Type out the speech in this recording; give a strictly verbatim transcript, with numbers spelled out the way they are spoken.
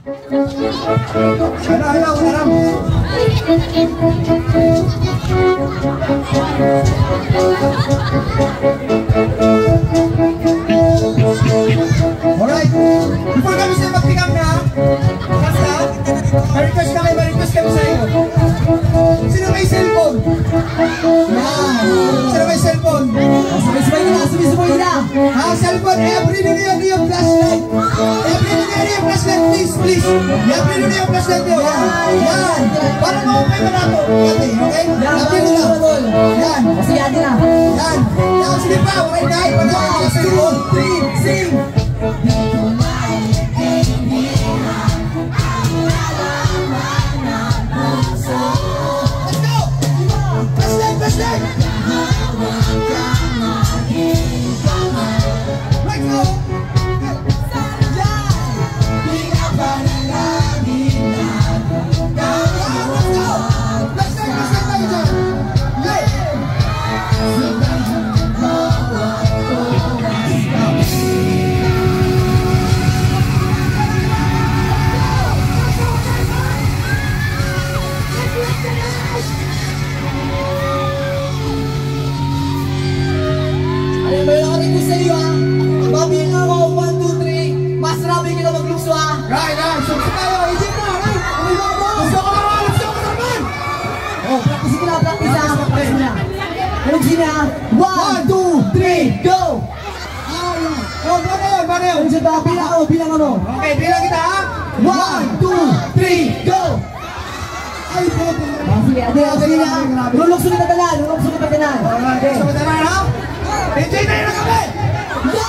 Ano, ano, unaram. Alright, before kami sila mag-pick up na, basta, ma-request kami, ma-request kami sa iyo. Sino may cellphone? Yan, sino may cellphone? Sabay-sabay na, sabay-sabay na. Ha, cellphone, every nyo niyo niyo flashlight. Every nyo niyo niyo flashlight, please, please. Every nyo niyo flashlight niyo, yan. Yan, para maupay mo na ito. Okay, okay? Every nyo na. Yan. Sige, ate na. Yan. Yan, sige pa, okay na. One, two, three, sing. Right, right. So, tayo, isip na, right? Umay mo mo. Gusto ko naman, gusto ko naman. Oh, practice ko na, practice na, practice na. Ano sina? One, two, three, go! Oh, paano yun, paano yun? Ano siya ba? Bilang ako, bilang ako. Okay, bilang kita ha. One, two, three, go! Ay, po, po. Ah, sige, ate, sige na. Lulukso kita tanan, lulukso kita tanan. Alright, gusto ko naman ha? Enjoy tayo na kami! Go!